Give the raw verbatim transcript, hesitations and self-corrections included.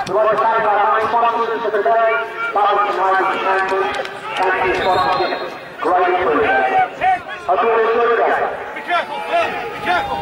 We want to thank our main sponsors for the day, Blyth Spartans. Thank you for sponsorship. Great appreciate. Hope you all enjoy the day. Be careful, Phil. Be careful.